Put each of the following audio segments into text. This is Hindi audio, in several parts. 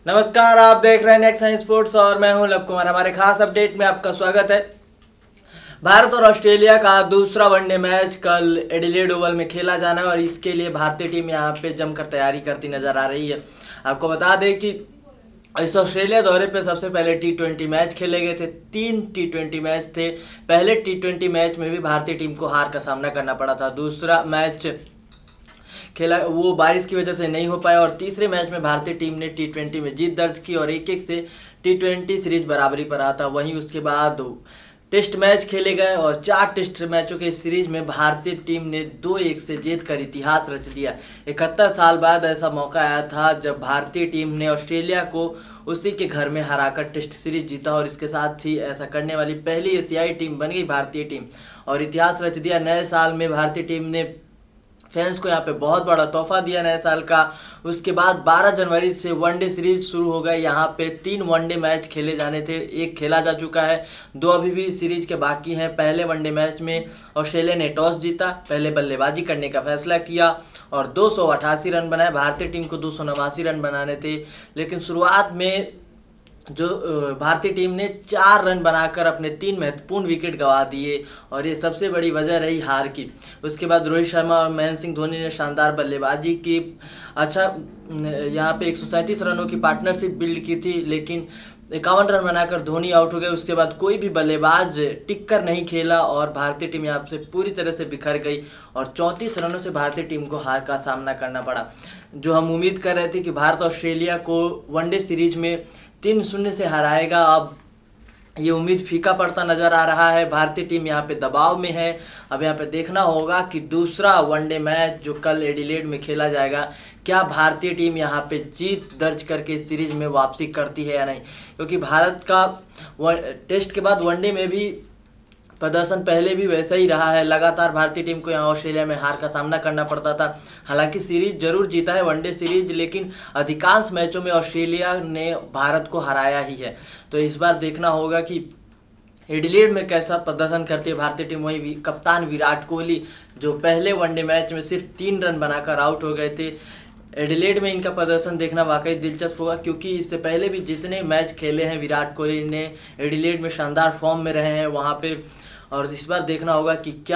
नमस्कार, आप देख रहे हैं नेक्स्ट साइंस स्पोर्ट्स और मैं हूं लव कुमार। हमारे खास अपडेट में आपका स्वागत है। भारत और ऑस्ट्रेलिया का दूसरा वनडे मैच कल एडिलेड ओवल में खेला जाना है और इसके लिए भारतीय टीम यहां पे जमकर तैयारी करती नजर आ रही है। आपको बता दें कि इस ऑस्ट्रेलिया दौरे पे सबसे पहले T20 मैच खेले गए थे। 3 T20 मैच थे। पहले T20 मैच में भी भारतीय टीम को हार का सामना करना पड़ा था। दूसरा मैच खेला वो बारिश की वजह से नहीं हो पाया और तीसरे मैच में भारतीय टीम ने T20 में जीत दर्ज की और 1-1 से T20 सीरीज बराबरी पर आता। वहीं उसके बाद टेस्ट मैच खेले गए और 4 टेस्ट मैचों के सीरीज में भारतीय टीम ने 2-1 से जीतकर इतिहास रच दिया। 71 साल बाद ऐसा मौका आया था जब भारतीय टीम ने ऑस्ट्रेलिया को उसी के घर में हराकर टेस्ट सीरीज जीता और इसके साथ ही ऐसा करने वाली पहली एशियाई टीम बन गई भारतीय टीम और इतिहास रच दिया। नए साल में भारतीय टीम ने फैंस को यहाँ पे बहुत बड़ा तोहफा दिया नए साल का। उसके बाद 12 जनवरी से वनडे सीरीज शुरू हो गए। यहाँ पे 3 वनडे मैच खेले जाने थे, 1 खेला जा चुका है, 2 अभी भी सीरीज के बाकी हैं। पहले वनडे मैच में ऑस्ट्रेलिया ने टॉस जीता, पहले बल्लेबाजी करने का फैसला किया और 288 रन बनाए। भारतीय टीम को 289 रन बनाने थे, लेकिन शुरुआत में जो भारतीय टीम ने 4 रन बनाकर अपने 3 महत्वपूर्ण विकेट गंवा दिए और ये सबसे बड़ी वजह रही हार की। उसके बाद रोहित शर्मा और महेंद्र सिंह धोनी ने शानदार बल्लेबाजी की। अच्छा, यहाँ पे 137 रनों की पार्टनरशिप बिल्ड की थी, लेकिन 51 रन बनाकर धोनी आउट हो गए। उसके बाद कोई भी बल्लेबाज टिक कर नहीं खेला और भारतीय टीम यहाँ से पूरी तरह से बिखर गई और 34 रनों से भारतीय टीम को हार का सामना करना पड़ा। जो हम उम्मीद कर रहे थे कि भारत ऑस्ट्रेलिया को वनडे सीरीज में 3-0 से हराएगा, अब ये उम्मीद फीका पड़ता नजर आ रहा है। भारतीय टीम यहाँ पे दबाव में है। अब यहाँ पे देखना होगा कि दूसरा वनडे मैच जो कल एडिलेड में खेला जाएगा, क्या भारतीय टीम यहाँ पे जीत दर्ज करके सीरीज में वापसी करती है या नहीं, क्योंकि भारत का टेस्ट के बाद वनडे में भी प्रदर्शन पहले भी वैसा ही रहा है। लगातार भारतीय टीम को यहाँ ऑस्ट्रेलिया में हार का सामना करना पड़ता था। हालांकि सीरीज जरूर जीता है वनडे सीरीज, लेकिन अधिकांश मैचों में ऑस्ट्रेलिया ने भारत को हराया ही है। तो इस बार देखना होगा कि एडिलेड में कैसा प्रदर्शन करती है भारतीय टीम। वहीं कप्तान विराट कोहली जो पहले वनडे मैच में सिर्फ 3 रन बनाकर आउट हो गए थे, एडिलेड में इनका प्रदर्शन देखना वाकई दिलचस्प होगा, क्योंकि इससे पहले भी जितने मैच खेले हैं विराट कोहली ने एडिलेड में शानदार फॉर्म में रहे हैं वहाँ पे। और इस बार देखना होगा कि क्या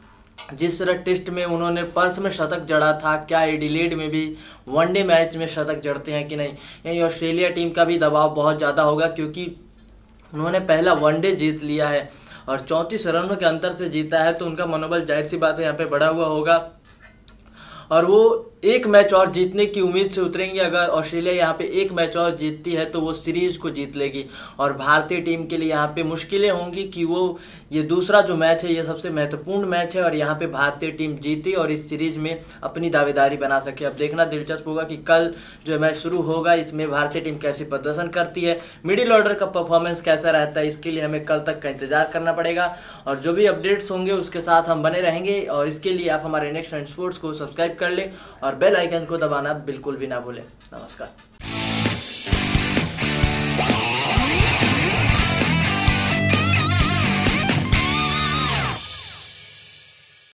जिस तरह टेस्ट में उन्होंने पर्थ में शतक जड़ा था, क्या एडिलेड में भी वनडे मैच में शतक जड़ते हैं कि नहीं। यही ऑस्ट्रेलिया टीम का भी दबाव बहुत ज़्यादा होगा, क्योंकि उन्होंने पहला वनडे जीत लिया है और 34 रनों के अंतर से जीता है, तो उनका मनोबल जाहिर सी बात है यहाँ पे बढ़ा हुआ होगा और वो एक मैच और जीतने की उम्मीद से उतरेंगे। अगर ऑस्ट्रेलिया यहाँ पे एक मैच और जीतती है तो वो सीरीज को जीत लेगी और भारतीय टीम के लिए यहाँ पे मुश्किलें होंगी कि वो ये दूसरा जो मैच है ये सबसे महत्वपूर्ण मैच है और यहाँ पे भारतीय टीम जीते और इस सीरीज में अपनी दावेदारी बना सके। अब देखना दिलचस्प होगा कि कल जो मैच शुरू होगा इसमें भारतीय टीम कैसे प्रदर्शन करती है, मिडिल ऑर्डर का परफॉर्मेंस कैसा रहता है, इसके लिए हमें कल तक का इंतजार करना पड़ेगा और जो भी अपडेट्स होंगे उसके साथ हम बने रहेंगे। और इसके लिए आप हमारे नेक्स्ट साइंस स्पोर्ट्स को सब्सक्राइब कर लें और बेल आइकन को दबाना बिल्कुल भी ना भूलें। नमस्कार।